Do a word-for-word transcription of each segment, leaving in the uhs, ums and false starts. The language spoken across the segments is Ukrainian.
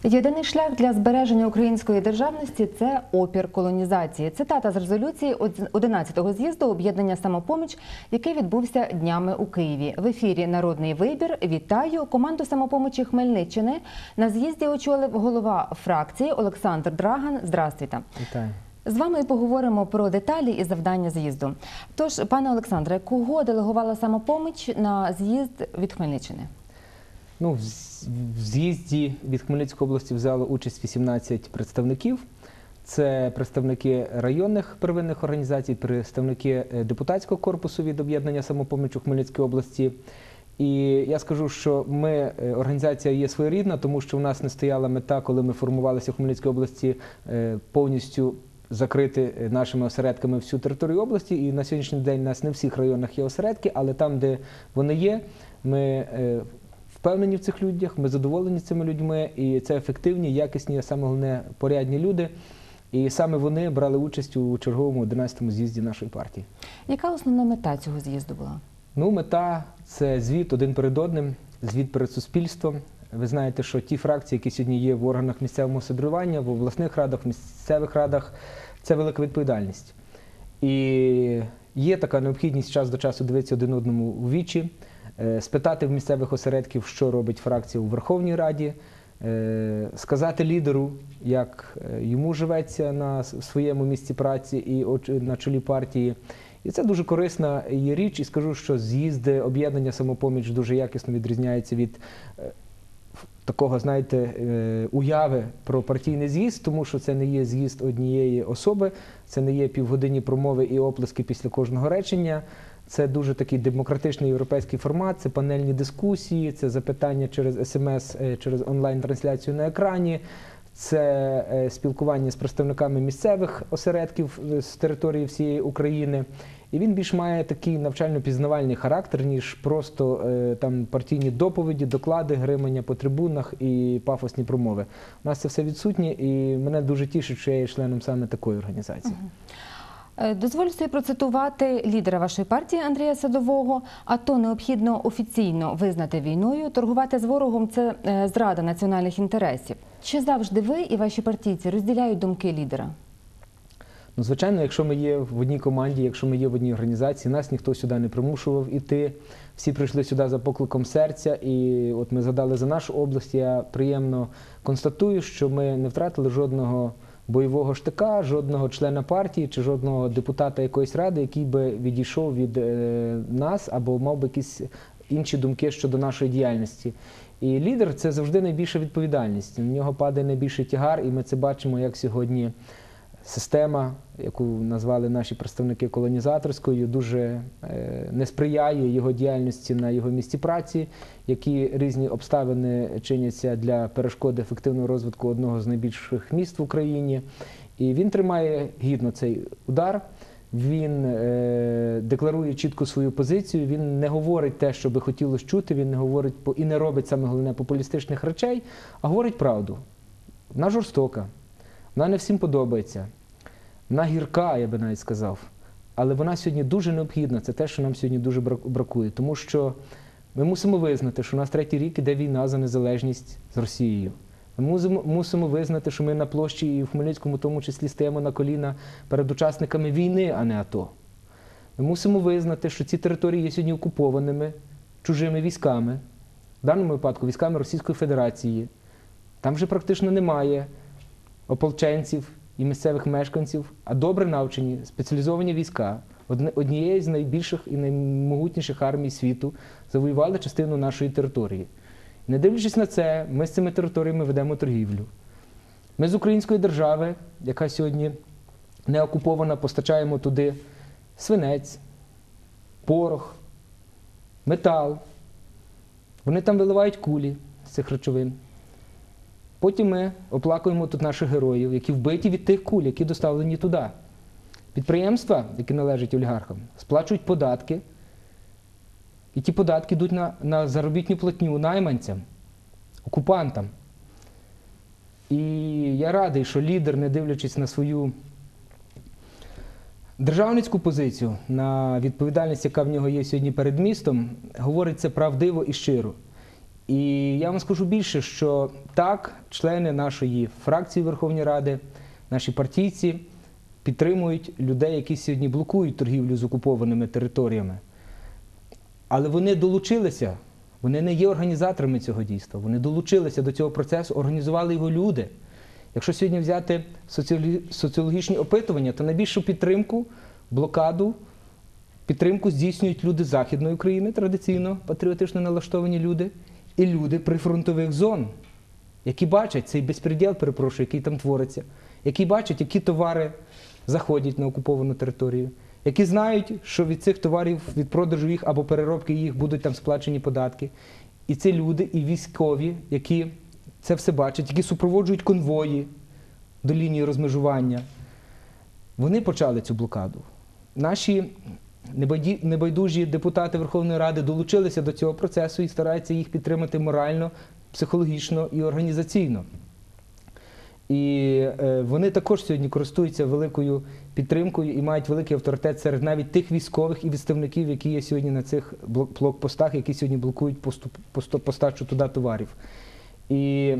Єдиний шлях для збереження української державності – це опір колонізації. Цитата з резолюції одинадцятого з'їзду об'єднання «Самопоміч», який відбувся днями у Києві. В ефірі «Народний вибір». Вітаю! Команду «Самопомочі» Хмельниччини на з'їзді очолив голова фракції Олександр Драган. Здравствуйте! Вітаю! З вами поговоримо про деталі і завдання з'їзду. Тож, пане Олександре, кого делегувала «Самопоміч» на з'їзд від Хмельниччини? Ну, в з'їзді від Хмельницької області взяло участь вісімнадцять представників. Це представники районних первинних організацій, представники депутатського корпусу від об'єднання «Самопоміч» у Хмельницькій області. І я скажу, що ми, організація є своєрідна, тому що в нас не стояла мета, коли ми формувалися в Хмельницькій області, повністю закрити нашими осередками всю територію області. І на сьогоднішній день у нас не в всіх районах є осередки, але там, де вони є, ми впевнені в цих людях, ми задоволені цими людьми, і це ефективні, якісні, а саме головне, порядні люди. І саме вони брали участь у черговому одинадцятому з'їзді нашої партії. Яка основна мета цього з'їзду була? Ну, мета – це звіт один перед одним, звіт перед суспільством. Ви знаєте, що ті фракції, які сьогодні є в органах місцевого самоврядування, в обласних радах, в місцевих радах – це велика відповідальність. І є така необхідність час до часу дивитися один одному у вічі, спитати в місцевих осередків, що робить фракція у Верховній Раді, сказати лідеру, як йому живеться на своєму місці праці і на чолі партії. І це дуже корисна є річ. І скажу, що з'їзди об'єднання «Самопоміч» дуже якісно відрізняється від такого, знаєте, уяви про партійний з'їзд, тому що це не є з'їзд однієї особи, це не є півгодинні промови і оплески після кожного речення. Це дуже такий демократичний європейський формат, це панельні дискусії, це запитання через ес ем ес, через онлайн-трансляцію на екрані, це спілкування з представниками місцевих осередків з території всієї України. І він більш має такий навчально-пізнавальний характер, ніж просто там партійні доповіді, доклади, гримання по трибунах і пафосні промови. У нас це все відсутнє, і мене дуже тішить, що я є членом саме такої організації. Дозволю собі процитувати лідера вашої партії Андрія Садового. «АТО необхідно офіційно визнати війною. Торгувати з ворогом – це зрада національних інтересів». Чи завжди ви і ваші партійці розділяють думки лідера? Ну, звичайно, якщо ми є в одній команді, якщо ми є в одній організації, нас ніхто сюди не примушував іти. Всі прийшли сюди за покликом серця, і от ми згадали за нашу область. Я приємно констатую, що ми не втратили жодного бойового штика, жодного члена партії чи жодного депутата якоїсь ради, який би відійшов від нас або мав би якісь інші думки щодо нашої діяльності. І лідер – це завжди найбільша відповідальність. На нього падає найбільший тягар, і ми це бачимо, як сьогодні система, яку назвали наші представники колонізаторською, дуже не сприяє його діяльності на його місці праці, які різні обставини чиняться для перешкоди ефективного розвитку одного з найбільших міст в Україні. І він тримає гідно цей удар, він е, декларує чітко свою позицію, він не говорить те, що би хотілося чути, він не говорить і не робить, саме головне, популістичних речей, а говорить правду. Вона жорстока. Вона не всім подобається, вона гірка, я би навіть сказав, але вона сьогодні дуже необхідна, це те, що нам сьогодні дуже бракує, тому що ми мусимо визнати, що у нас третій рік іде війна за незалежність з Росією. Ми мусимо визнати, що ми на площі і в Хмельницькому в тому числі стоїмо на коліна перед учасниками війни, а не АТО. Ми мусимо визнати, що ці території є сьогодні окупованими чужими військами, в даному випадку військами Російської Федерації. Там вже практично немає ополченців і місцевих мешканців, а добре навчені, спеціалізовані війська, однієї з найбільших і наймогутніших армій світу, завоювали частину нашої території. Не дивлячись на це, ми з цими територіями ведемо торгівлю. Ми з української держави, яка сьогодні не окупована, постачаємо туди свинець, порох, метал. Вони там виливають кулі з цих речовин. Потім ми оплакуємо тут наших героїв, які вбиті від тих куль, які доставлені туди. Підприємства, які належать олігархам, сплачують податки, і ті податки йдуть на, на заробітну платню найманцям, окупантам. І я радий, що лідер, не дивлячись на свою державницьку позицію, на відповідальність, яка в нього є сьогодні перед містом, говорить це правдиво і щиро. І я вам скажу більше, що так, члени нашої фракції Верховної Ради, наші партійці підтримують людей, які сьогодні блокують торгівлю з окупованими територіями. Але вони долучилися, вони не є організаторами цього дійства, вони долучилися до цього процесу, організували його люди. Якщо сьогодні взяти соціологічні опитування, то найбільшу підтримку, блокаду, підтримку здійснюють люди Західної України, традиційно патріотично налаштовані люди, і люди прифронтових зон, які бачать цей безпреділ, перепрошую, який там твориться, які бачать, які товари заходять на окуповану територію, які знають, що від цих товарів, від продажу їх або переробки їх будуть там сплачені податки. І це люди, і військові, які це все бачать, які супроводжують конвої до лінії розмежування. Вони почали цю блокаду. Наші небайдужі депутати Верховної Ради долучилися до цього процесу і стараються їх підтримати морально, психологічно і організаційно. І вони також сьогодні користуються великою підтримкою і мають великий авторитет серед навіть тих військових і відставників, які є сьогодні на цих блокпостах, які сьогодні блокують постачу туди товарів. І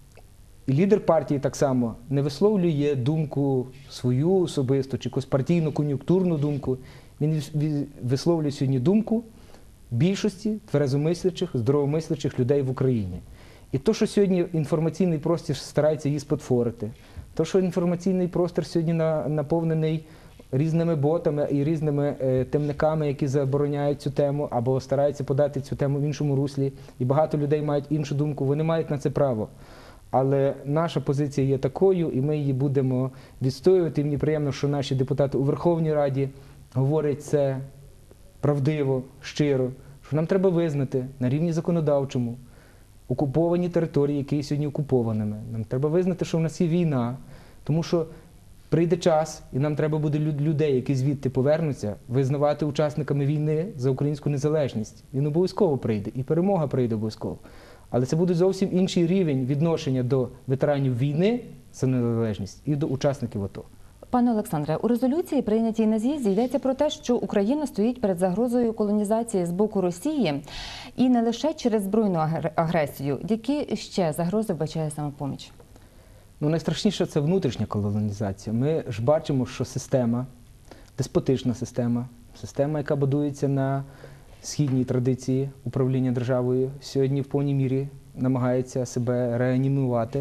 лідер партії так само не висловлює думку свою особисту чи якусь партійну кон'юнктурну думку. Він висловлює сьогодні думку більшості тверезомислячих, здоровомислячих людей в Україні. І то, що сьогодні інформаційний простір старається її спотворити, то, що інформаційний простір сьогодні наповнений різними ботами і різними е, темниками, які забороняють цю тему, або стараються подати цю тему в іншому руслі, і багато людей мають іншу думку, вони мають на це право. Але наша позиція є такою, і ми її будемо відстоювати. І мені приємно, що наші депутати у Верховній Раді говорять це правдиво, щиро, що нам треба визнати на рівні законодавчому окуповані території, які є сьогодні окупованими. Нам треба визнати, що в нас є війна, тому що прийде час, і нам треба буде людей, які звідти повернуться, визнавати учасниками війни за українську незалежність. Він обов'язково прийде, і перемога прийде обов'язково. Але це буде зовсім інший рівень відношення до ветеранів війни за незалежність і до учасників АТО. Пане Олександре, у резолюції, прийнятій на з'їзді, йдеться про те, що Україна стоїть перед загрозою колонізації з боку Росії і не лише через збройну агресію. Які ще загрози вбачає «Самопоміч»? Ну, найстрашніше – це внутрішня колонізація. Ми ж бачимо, що система, деспотична система, система, яка будується на східній традиції управління державою, сьогодні в повній мірі намагається себе реанімувати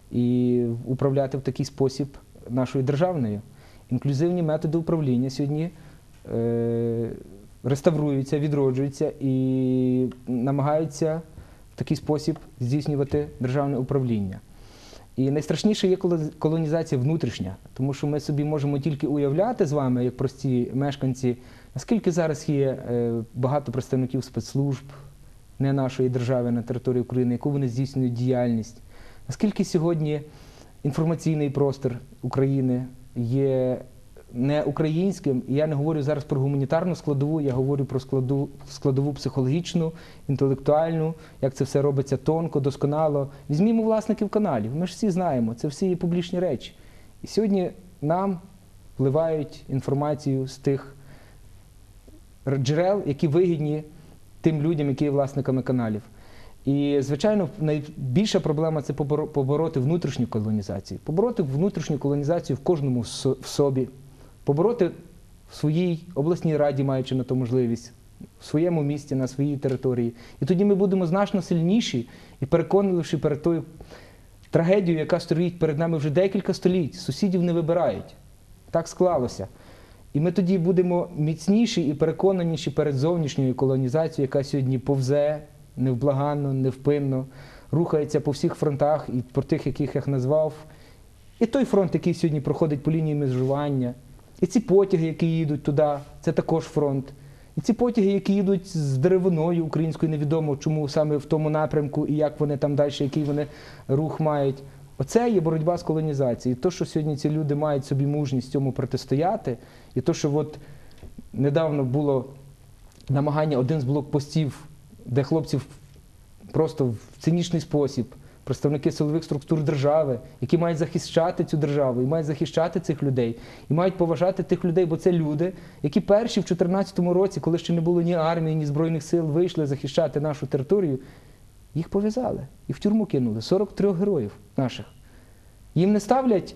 і управляти в такий спосіб нашою державною. Інклюзивні методи управління сьогодні е, реставруються, відроджуються і намагаються в такий спосіб здійснювати державне управління. І найстрашніше є колонізація внутрішня, тому що ми собі можемо тільки уявляти з вами, як прості мешканці, наскільки зараз є багато представників спецслужб не нашої держави на території України, яку вони здійснюють діяльність, наскільки сьогодні інформаційний простір України є не українським, і я не говорю зараз про гуманітарну складову, я говорю про складову, складову психологічну, інтелектуальну, як це все робиться тонко, досконало. Візьмімо власників каналів, ми ж всі знаємо, це всі є публічні речі. І сьогодні нам вливають інформацію з тих джерел, які вигідні тим людям, які є власниками каналів. І, звичайно, найбільша проблема – це побороти внутрішню колонізацію. Побороти внутрішню колонізацію в кожному в собі, побороти в своїй обласній раді, маючи на то можливість, в своєму місті, на своїй території. І тоді ми будемо значно сильніші і переконливіші перед тою трагедією, яка стоїть перед нами вже декілька століть. Сусідів не вибирають. Так склалося. І ми тоді будемо міцніші і переконаніші перед зовнішньою колонізацією, яка сьогодні повзе невблаганно, невпинно, рухається по всіх фронтах, і по тих, яких я назвав. І той фронт, який сьогодні проходить по лінії межування, і ці потяги, які їдуть туди, це також фронт. І ці потяги, які їдуть з деревиною українською, невідомо чому саме в тому напрямку і як вони там далі, який вони рух мають. Оце є боротьба з колонізацією. І те, що сьогодні ці люди мають собі мужність цьому протистояти, і те, що от недавно було намагання один з блокпостів, де хлопців просто в цинічний спосіб, представники силових структур держави, які мають захищати цю державу, і мають захищати цих людей, і мають поважати тих людей, бо це люди, які перші в чотирнадцятому році, коли ще не було ні армії, ні Збройних сил, вийшли захищати нашу територію, Їх пов'язали і в тюрму кинули. сорок три героїв наших. Їм не ставлять,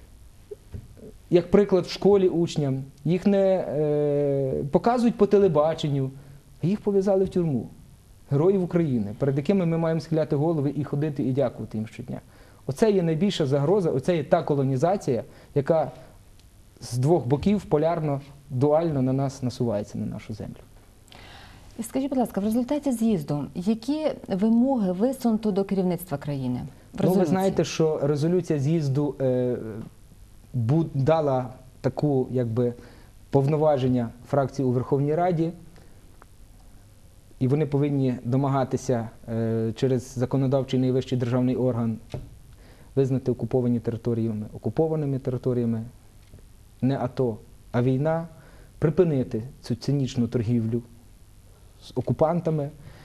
як приклад, в школі учням, їх не е, показують по телебаченню, а їх пов'язали в тюрму. Героїв України, перед якими ми маємо схиляти голови і ходити, і дякувати їм щодня. Оце є найбільша загроза, оце є та колонізація, яка з двох боків полярно, дуально на нас насувається, на нашу землю. І скажіть, будь ласка, в результаті з'їзду, які вимоги висунуто до керівництва країни? В Ну, ви знаєте, що резолюція з'їзду е, бу, дала таку, якби, повноваження фракції у Верховній Раді, і вони повинні домагатися е, через законодавчий найвищий державний орган визнати окуповані територіями окупованими територіями, не АТО, а війна, припинити цю цинічну торгівлю з окупантами,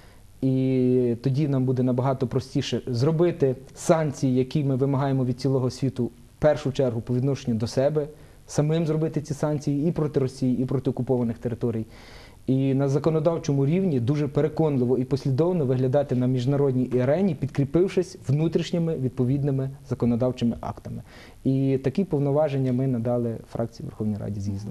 і тоді нам буде набагато простіше зробити санкції, які ми вимагаємо від цілого світу, в першу чергу по відношенню до себе, самим зробити ці санкції і проти Росії, і проти окупованих територій. І на законодавчому рівні дуже переконливо і послідовно виглядати на міжнародній арені, підкріпившись внутрішніми відповідними законодавчими актами. І такі повноваження ми надали фракції Верховній Раді з'їздом.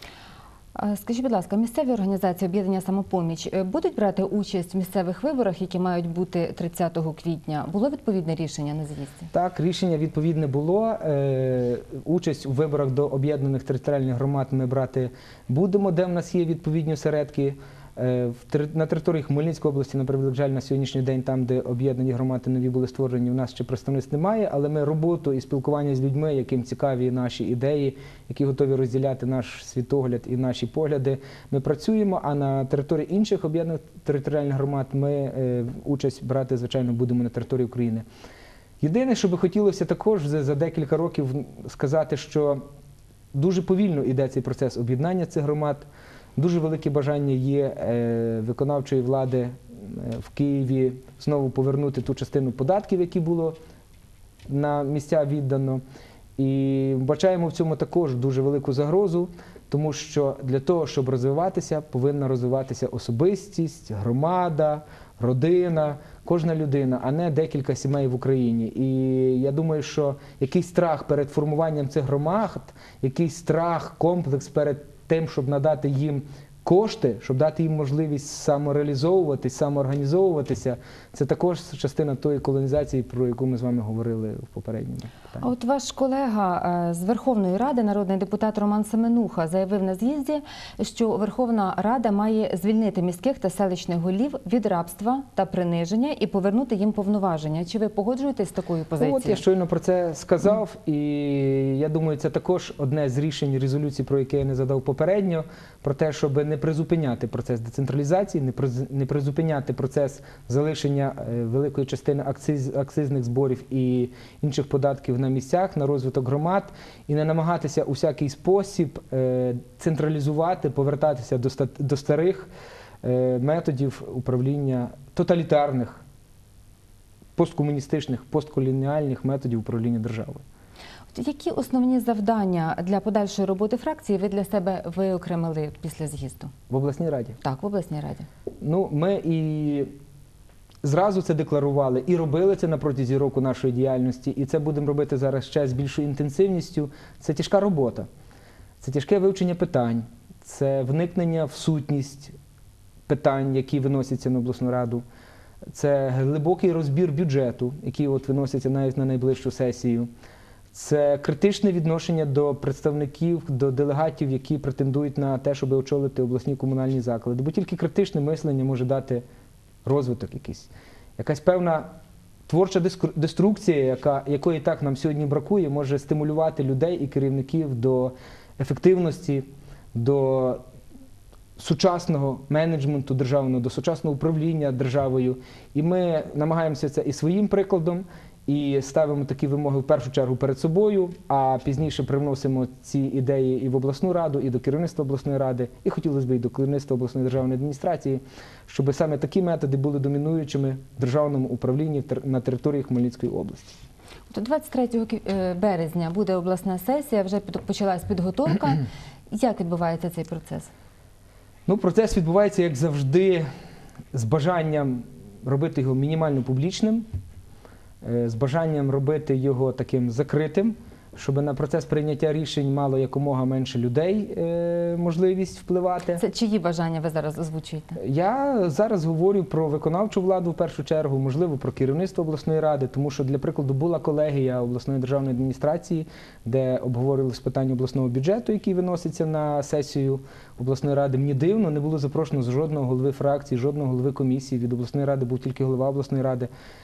Скажіть, будь ласка, місцеві організації об'єднання «Самопоміч» будуть брати участь в місцевих виборах, які мають бути тридцятого квітня? Було відповідне рішення на з'їзді? Так, рішення відповідне було. Е, участь у виборах до об'єднаних територіальних громад ми брати будемо, де в нас є відповідні осередки. Е, в, на території Хмельницької області, на превеликий жаль, на сьогоднішній день, там, де об'єднані громади нові були створені, у нас ще представництв немає, але ми роботу і спілкування з людьми, яким цікаві наші ідеї, які готові розділяти наш світогляд і наші погляди, ми працюємо, а на території інших об'єднаних територіальних громад ми е, участь брати, звичайно, будемо на території України. Єдине, що би хотілося також за, за декілька років сказати, що дуже повільно йде цей процес об'єднання цих громад. Дуже велике бажання є е, виконавчої влади е, в Києві знову повернути ту частину податків, які було на місця віддано. І бачаємо в цьому також дуже велику загрозу, тому що для того, щоб розвиватися, повинна розвиватися особистість, громада, родина, кожна людина, а не декілька сімей в Україні. І я думаю, що якийсь страх перед формуванням цих громад, якийсь страх, комплекс перед тим, щоб надати їм кошти, щоб дати їм можливість самореалізовуватись, самоорганізовуватися, це також частина тої колонізації, про яку ми з вами говорили в попередньому питанні. А от ваш колега з Верховної Ради, народний депутат Роман Семенуха, заявив на з'їзді, що Верховна Рада має звільнити міських та селищних голів від рабства та приниження і повернути їм повноваження. Чи ви погоджуєтесь з такою позицією? От я щойно про це сказав, і я думаю, це також одне з рішень резолюції, про яке я не задав попередньо, про те, щоб не призупиняти процес децентралізації, не призупиняти процес залишення великої частини акциз, акцизних зборів і інших податків на місцях, на розвиток громад, і не намагатися у всякий спосіб централізувати, повертатися до, до старих методів управління, тоталітарних, посткомуністичних, постколоніальних методів управління державою. Які основні завдання для подальшої роботи фракції ви для себе виокремили після з'їзду? В обласній раді? Так, в обласній раді. Ну, ми і зразу це декларували, і робили це на протязі року нашої діяльності, і це будемо робити зараз ще з більшою інтенсивністю. Це тяжка робота, це тяжке вивчення питань, це вникнення в сутність питань, які виносяться на обласну раду, це глибокий розбір бюджету, який от виноситься навіть на найближчу сесію. Це критичне відношення до представників, до делегатів, які претендують на те, щоб очолити обласні комунальні заклади. Бо тільки критичне мислення може дати розвиток якийсь. Якась певна творча деструкція, яка, якої так нам сьогодні бракує, може стимулювати людей і керівників до ефективності, до сучасного менеджменту державного, до сучасного управління державою. І ми намагаємося це і своїм прикладом, і ставимо такі вимоги в першу чергу перед собою, а пізніше привносимо ці ідеї і в обласну раду, і до керівництва обласної ради, і хотілося б і до керівництва обласної державної адміністрації, щоб саме такі методи були домінуючими в державному управлінні на території Хмельницької області. двадцять третього березня буде обласна сесія, вже почалась підготовка. Як відбувається цей процес? Ну, процес відбувається, як завжди, з бажанням робити його мінімально публічним, е, з бажанням робити його таким закритим, щоб на процес прийняття рішень мало якомога менше людей е, можливість впливати. Це чиї бажання ви зараз озвучуєте? Я зараз говорю про виконавчу владу в першу чергу, можливо, про керівництво обласної ради, тому що, для прикладу, була колегія обласної державної адміністрації, де обговорювалися питання обласного бюджету, який виноситься на сесію обласної ради. Мені дивно, не було запрошено жодного голови фракції, жодного голови комісії. Від обласної ради був тільки голова обласної ради.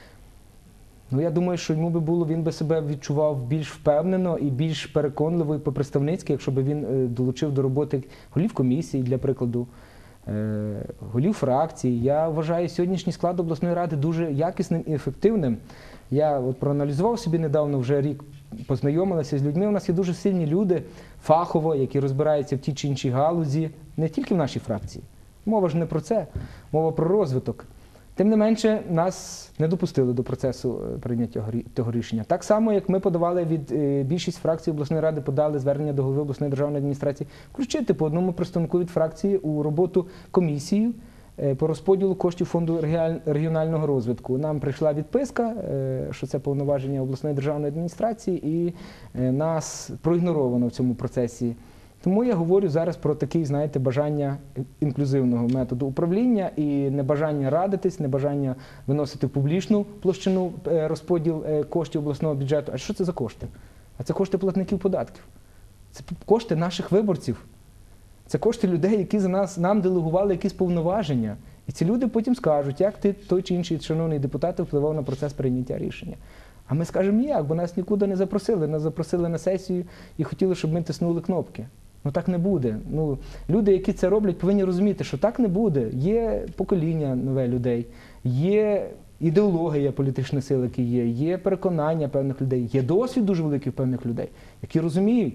Ну, я думаю, що йому би було, він би себе відчував більш впевнено і більш переконливо і по-представницьки, якщо б він е, долучив до роботи голів комісії, для прикладу, е, голів фракцій. Я вважаю сьогоднішній склад обласної ради дуже якісним і ефективним. Я от проаналізував собі недавно, вже рік познайомилася з людьми. У нас є дуже сильні люди, фахово, які розбираються в тій чи іншій галузі, не тільки в нашій фракції. Мова ж не про це, мова про розвиток. Тим не менше, нас не допустили до процесу прийняття того рішення. Так само, як ми подавали від більшість фракцій обласної ради, подали звернення до голови обласної державної адміністрації, включити по одному представнику від фракції у роботу комісії по розподілу коштів фонду регіонального розвитку. Нам прийшла відписка, що це повноваження обласної державної адміністрації, і нас проігноровано в цьому процесі. Тому я говорю зараз про таке, знаєте, бажання інклюзивного методу управління і небажання радитись, небажання виносити в публічну площину розподіл коштів обласного бюджету. А що це за кошти? А це кошти платників податків. Це кошти наших виборців. Це кошти людей, які за нас, нам делегували якісь повноваження. І ці люди потім скажуть, як ти, той чи інший шановний депутат, впливав на процес прийняття рішення. А ми скажемо ніяк, бо нас нікуди не запросили. Нас запросили на сесію і хотіли, щоб ми тиснули кнопки. Ну так не буде. Ну, люди, які це роблять, повинні розуміти, що так не буде. Є покоління нове людей, є ідеологія політичних сил, які є, є переконання певних людей, є досвід дуже великий певних людей, які розуміють,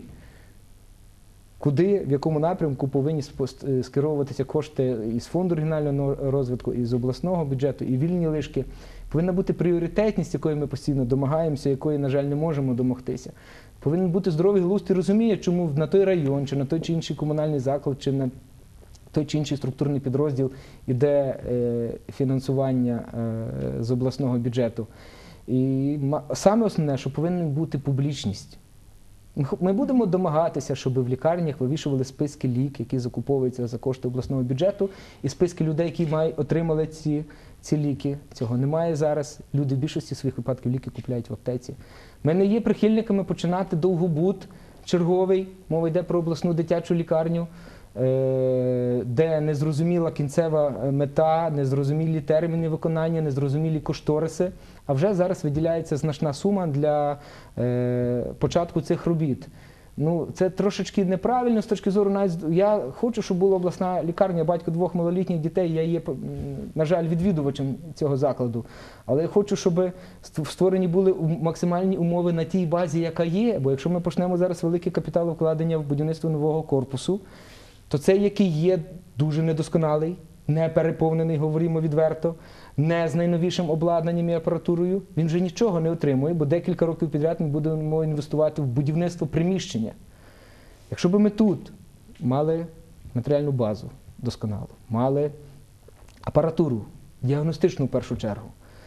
куди, в якому напрямку повинні скеровуватися кошти із фонду регіонального розвитку, із обласного бюджету, і вільні лишки. Повинна бути пріоритетність, якої ми постійно домагаємося, якої, на жаль, не можемо домогтися. Повинен бути здоровий глузд і розуміє, чому на той район, чи на той чи інший комунальний заклад, чи на той чи інший структурний підрозділ іде е, фінансування е, з обласного бюджету. І саме основне, що повинна бути публічність. Ми будемо домагатися, щоб в лікарнях вивішували списки ліків, які закуповуються за кошти обласного бюджету, і списки людей, які мають, отримали ці, ці ліки. Цього немає зараз. Люди в більшості своїх випадків ліки купляють в аптеці. Ми не є прихильниками починати довгобуд черговий, мова йде про обласну дитячу лікарню, де незрозуміла кінцева мета, незрозумілі терміни виконання, незрозумілі кошториси, а вже зараз виділяється значна сума для е, початку цих робіт. Ну, це трошечки неправильно з точки зору, навіть я хочу, щоб була обласна лікарня, батько двох малолітніх дітей, я є, на жаль, відвідувачем цього закладу, але я хочу, щоб створені були максимальні умови на тій базі, яка є, бо якщо ми почнемо зараз велике капіталовкладення в будівництво нового корпусу, то цей, який є дуже недосконалий, не переповнений, говоримо відверто, не з найновішим обладнанням і апаратурою, він вже нічого не отримує, бо декілька років підряд ми будемо інвестувати в будівництво приміщення. Якщо б ми тут мали матеріальну базу досконалу, мали апаратуру, діагностичну в першу чергу,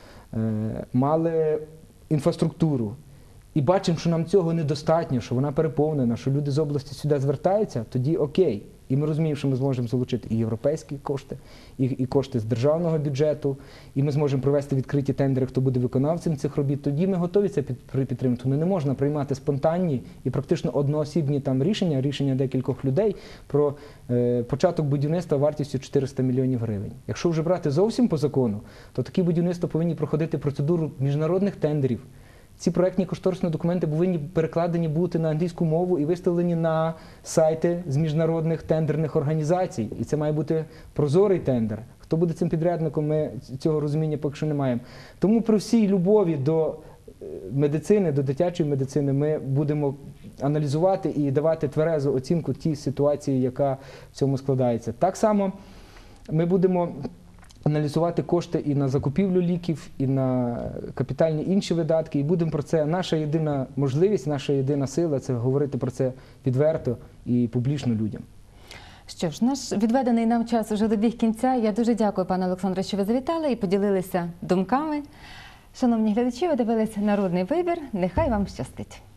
мали інфраструктуру, і бачимо, що нам цього недостатньо, що вона переповнена, що люди з області сюди звертаються, тоді окей. І ми розуміємо, що ми зможемо залучити і європейські кошти, і, і кошти з державного бюджету, і ми зможемо провести відкриті тендери, хто буде виконавцем цих робіт. Тоді ми готові це під, підтримати. Ну, не можна приймати спонтанні і практично одноосібні там рішення, рішення декількох людей про е, початок будівництва вартістю чотириста мільйонів гривень. Якщо вже брати зовсім по закону, то такі будівництва повинні проходити процедуру міжнародних тендерів. Ці проектні кошторисні документи повинні перекладені бути на англійську мову і виставлені на сайти з міжнародних тендерних організацій. І це має бути прозорий тендер. Хто буде цим підрядником, ми цього розуміння поки що не маємо. Тому при всій любові до медицини, до дитячої медицини ми будемо аналізувати і давати тверезу оцінку тій ситуації, яка в цьому складається. Так само ми будемо аналізувати кошти і на закупівлю ліків, і на капітальні інші видатки. І будемо про це, наша єдина можливість, наша єдина сила – це говорити про це відверто і публічно людям. Що ж, наш відведений нам час уже добіг кінця. Я дуже дякую, пане Олександре, що ви завітали і поділилися думками. Шановні глядачі, ви дивилися «Народний вибір». Нехай вам щастить.